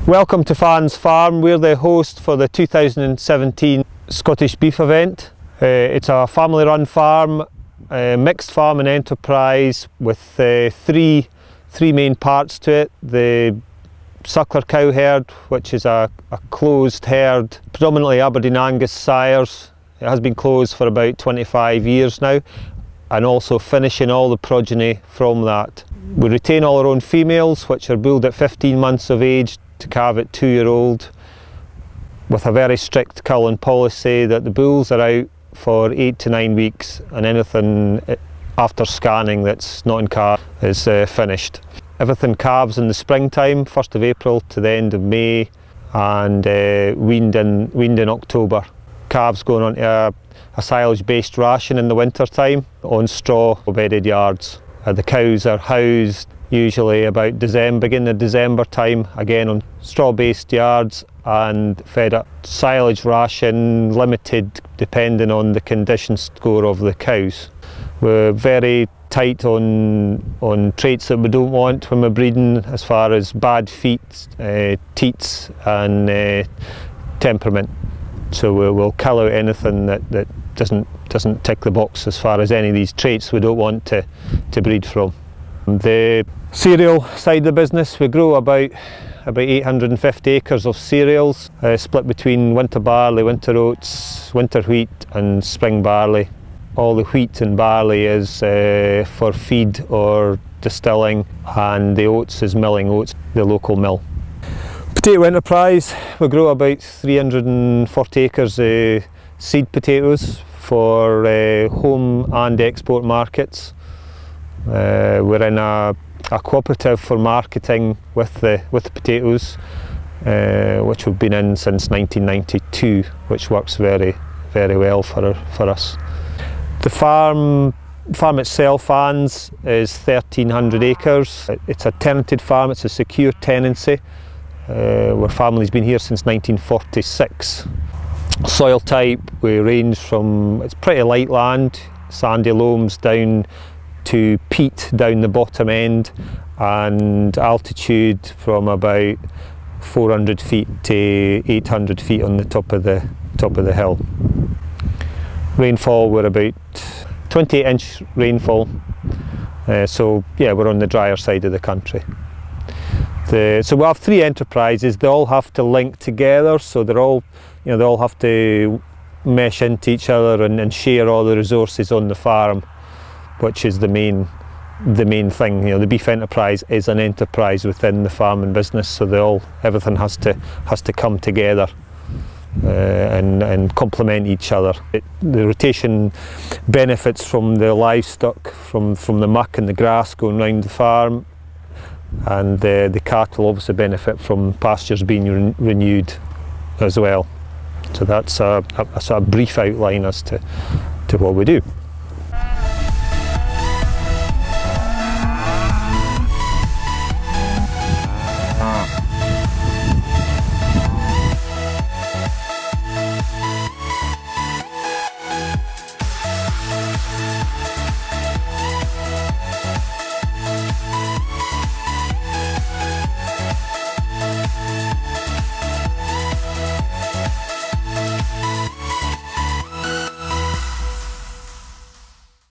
Welcome to Farns Farm. We're the host for the 2017 Scottish Beef event. It's a family run farm, mixed farm and enterprise with three main parts to it. The suckler cow herd, which is a closed herd, predominantly Aberdeen Angus sires. It has been closed for about 25 years now, and also finishing all the progeny from that. We retain all our own females, which are bulled at 15 months of age to calve at 2-year-old, with a very strict culling policy that the bulls are out for 8 to 9 weeks, and anything after scanning that's not in calf is finished. Everything calves in the springtime, 1st of April to the end of May, and weaned in October. Calves going on to a silage based ration in the winter time on straw bedded yards. The cows are housed usually about beginning of December time, again on straw based yards, and fed a silage ration, limited depending on the condition score of the cows. We're very tight on traits that we don't want when we're breeding, as far as bad feet, teats and temperament. So we'll kill out anything that doesn't tick the box as far as any of these traits we don't want to breed from. The cereal side of the business, we grow about 850 acres of cereals, split between winter barley, winter oats, winter wheat and spring barley. All the wheat and barley is for feed or distilling, and the oats is milling oats, the local mill. Potato enterprise, we grow about 340 acres of seed potatoes for home and export markets. We're in a cooperative for marketing with the potatoes, which we've been in since 1992, which works very well for us. The farm itself, Farns, is 1,300 acres. It's a tenanted farm, it's a secure tenancy. Our family's been here since 1946. Soil type, we range from, it's pretty light land, sandy loams down to peat down the bottom end, and altitude from about 400 feet to 800 feet on the top of the hill. Rainfall, we're about 28-inch rainfall, so yeah, we're on the drier side of the country. So we have 3 enterprises. They all have to link together, so they all have to mesh into each other and share all the resources on the farm, which is the main thing. The beef enterprise is an enterprise within the farming business, so everything has to come together and complement each other. The rotation benefits from the livestock, from the muck and the grass going round the farm, and the cattle obviously benefit from pastures being renewed as well. So that's a sort of brief outline as to what we do.